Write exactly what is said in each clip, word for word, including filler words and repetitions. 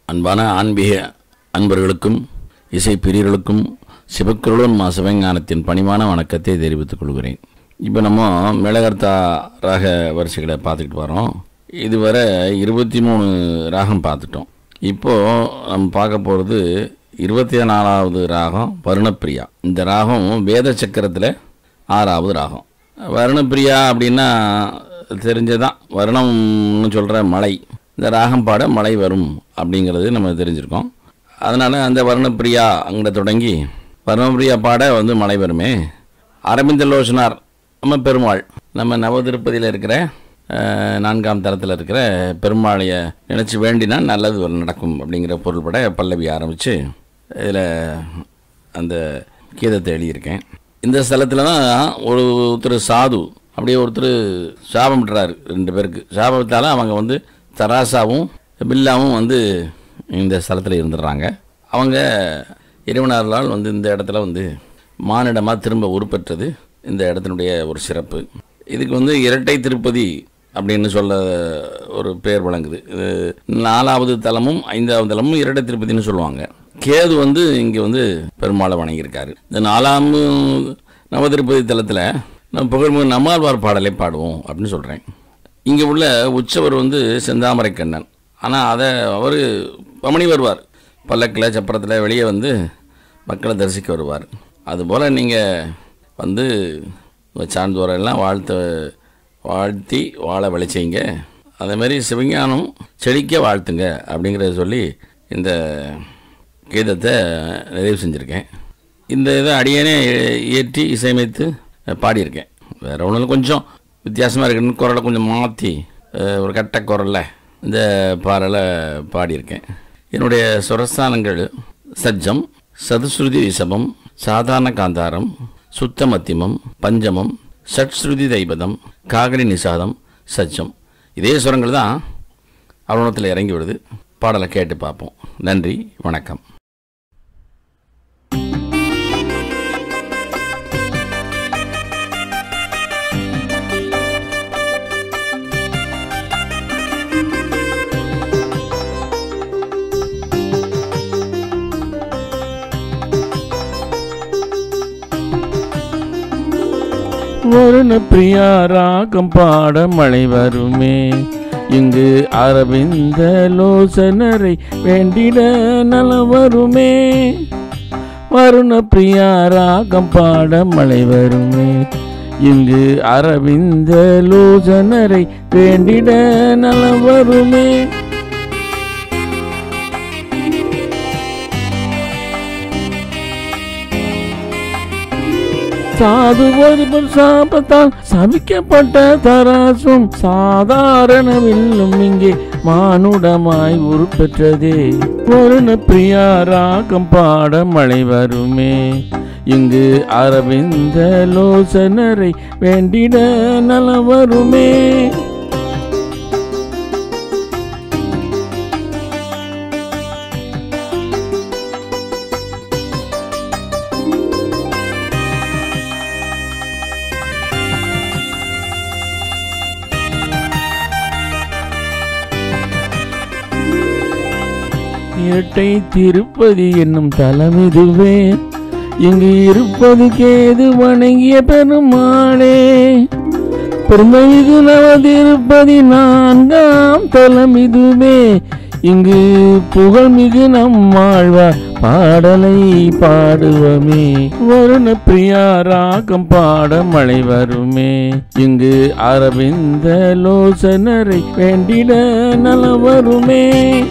அன்பான ஆன்மீக அன்பர்களுக்கும் இசை பிரியர்களுக்கும் சிவக்குரலும் மா சிவஞானத்தின் பணிவான வணக்கத்தை தெரிவித்துக் கொள்கிறேன். இப்போ நம்ம மேலகர்த்தா ராக வரிசைகளை பார்த்துக்கிட்டு வரோம். இதுவரை இருபத்தி மூணு ராகம் பார்த்துட்டோம். இப்போது நம்ம பார்க்க போகிறது இருபத்தி நாலாவது ராகம் வருணப்பிரியா. இந்த ராகம் வேத சக்கரத்தில் ஆறாவது ராகம். வருணப்பிரியா அப்படின்னா தெரிஞ்சதான், வருணம்னு சொல்கிற மழை. இந்த ராகம் பாட மழை வரும் அப்படிங்கிறது நம்ம தெரிஞ்சிருக்கோம். அதனால் அந்த வருணப்பிரியா அங்கே தொடங்கி வருணப்பிரியா பாட வந்து மழை வருமே. அரவிந்த லோசனார் நம்ம பெருமாள், நம்ம நவதிருப்பதியில் இருக்கிற நான்காம் தரத்தில் இருக்கிற பெருமாளையை நினச்சி வேண்டினா நல்லது நடக்கும் அப்படிங்கிற பொருள்பட பல்லவி ஆரம்பித்து இதில் அந்த கீதத்தை எழுதியிருக்கேன். இந்த ஸ்தலத்தில் தான் ஒரு ஒருத்தர் சாது அப்படியே ஒருத்தர் சாபம் விட்டுறாரு. ரெண்டு பேருக்கு சாபத்தால் அவங்க வந்து தராசாவும் பில்லாவும் வந்து இந்த ஸ்தலத்தில் இருந்துடுறாங்க. அவங்க இறைவனார்களால் வந்து இந்த இடத்துல வந்து மானிடமாக திரும்ப உருப்பெற்றது இந்த இடத்தினுடைய ஒரு சிறப்பு. இதுக்கு வந்து இரட்டை திருப்பதி அப்படின்னு சொல்ல ஒரு பேர் வழங்குது. இது நாலாவது தலமும் ஐந்தாவது தலமும் இரட்டை திருப்பதின்னு சொல்லுவாங்க. கேது வந்து இங்கே வந்து பெருமாளை வணங்கியிருக்காரு. இந்த நாலாம் நவதிருப்பதி தலத்தில் நம்ம புகழ்மிகு நம்மாழ்வார் பாடலை பாடுவோம் அப்படின்னு சொல்கிறேன். இங்கே உள்ள உற்சவர் வந்து செந்தாமரை கண்ணன். ஆனால் அதை அவர் பமணி வருவார், பல்லக்கில் சப்பரத்தில் வெளியே வந்து மக்களை தரிசிக்க வருவார். அதுபோல் நீங்கள் வந்து சார்ந்தோரெல்லாம் வாழ்த்த வாழ்த்தி வாழ விளைச்சிங்க, அதேமாரி சிவஞானம் செழிக்க வாழ்த்துங்க அப்படிங்கிறத சொல்லி இந்த கீதத்தை நிறைவு செஞ்சுருக்கேன். இந்த இதை அடியேனே ஏற்றி இசையமைத்து பாடியிருக்கேன். வேறு ஒன்றும் கொஞ்சம் வித்தியாசமாக இருக்குன்னு குரலை கொஞ்சம் மாற்றி ஒரு கட்ட குரலில் இந்த பாடலை பாடியிருக்கேன். என்னுடைய சுரஸ்தானங்கள் சஜ்ஜம், சதுஸ்ருதி ரிஷபம், சாதாரண காந்தாரம், சுத்த மத்தியமம், பஞ்சமம், ஷட்ஸ்ருதி தைபதம், காகடி நிசாதம், சஜ்ஜம். இதே சுரங்கள் தான் அவனத்தில் இறங்கி விடுது. பாடலை கேட்டு பார்ப்போம். நன்றி, வணக்கம். வருணப்பிரியா ராகம் பாட மழை வருமே, இங்கு அரவிந்த லோசனரை வேண்டிட நல வருமே. வருணப்பிரியா ராகம் பாட மழை வருமே, இங்கு அரவிந்த லோசனரை வேண்டிட நல வருமே. சாது ஒருவர் சாபத்தால் சபிக்கப்பட்ட தராசும் சாதாரண வில்லும் இங்கே மானுடமாய் உருப்பெற்றதே. வருணப்பிரியா ராகம் பாட மழை வருமே, இங்கு அரவிந்த லோசனரை வேண்டிட நல வருமே. இரட்டை திருப்பதி என்னும் தலமிதுவே, இங்கு இருப்பது கேது வணங்கிய பெருமாளே. பெருமைமிகு நவதிருப்பதி நான்காம் தலமிதுவே, இங்கு புகழ்மிகு நம்மாழ்வார் பாடலை பாடுவமே. வருணப்பிரியா ராகம் பாட மழை வருமே, இங்கு அரவிந்த லோசனரை வேண்டிட நல வருமே.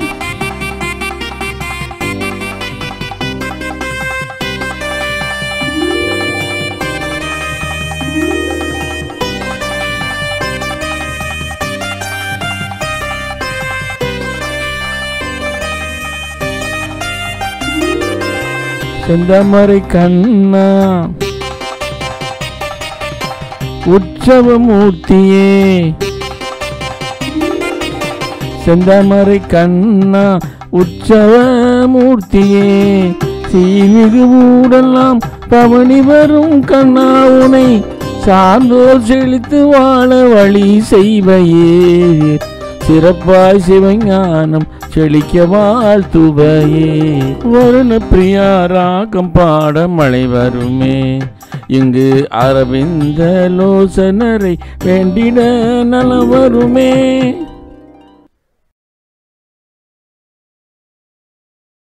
செந்தாமரை கண்ணா உற்சவமூர்த்தியே, செந்தாமரை கண்ணா உற்சவமூர்த்தியே, சீமிகு ஊடெல்லாம் பவனி வரும் கண்ணா உனை சார்ந்தோர் செழித்து வாழ வழி செய்வையே. சிறப்பாய் சிவஞானம் செழிக்க வாழ்த்துவையே. வருண பிரியா ராகம் பாட மழை வருமே, இங்கு அரவிந்த லோசனரை வேண்டிட நலம் வருமே.